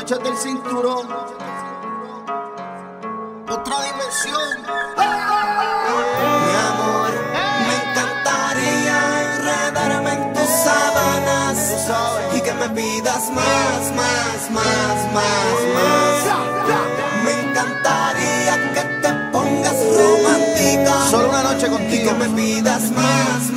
abróchate el cinturón. Otra dimensión. Mi amor, me encantaría enredarme en tus sábanas y que me pidas más. Me encantaría que te pongas romántica. Solo una noche contigo. Y que me pidas más.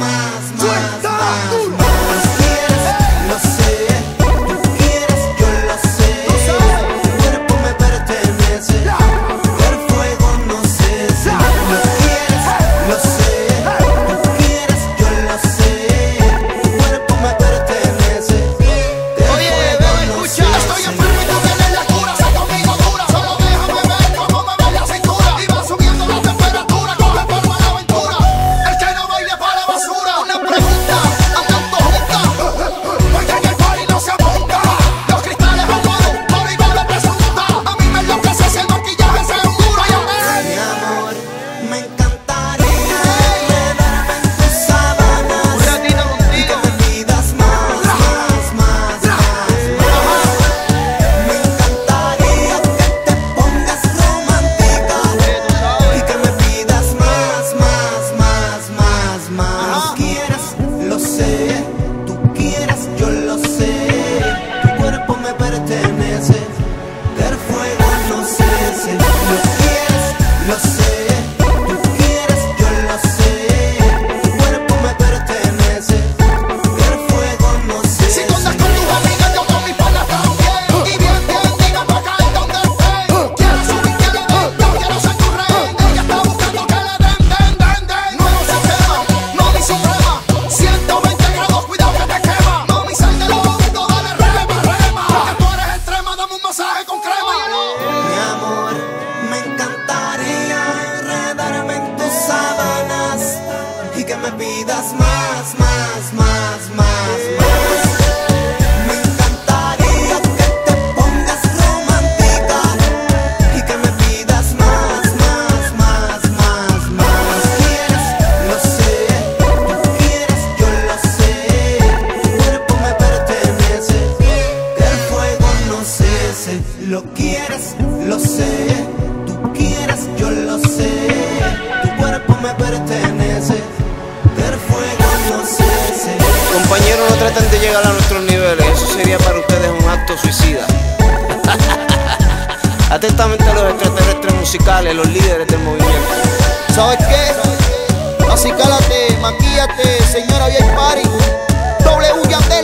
Y que me pidas más. Me encantaría que te pongas romántica y que me pidas más. Quieres, lo sé, tú quieres, yo lo sé. Tu cuerpo me pertenece, que el fuego no cese. Lo quieres, lo sé, tú quieres, yo lo sé. Tu cuerpo me pertenece. Compañeros, no traten de llegar a nuestros niveles, eso sería para ustedes un acto suicida. Atentamente a los extraterrestres musicales, los líderes del movimiento. ¿Sabes qué? Acicálate, maquíllate, señora VIP Party. W Yandel.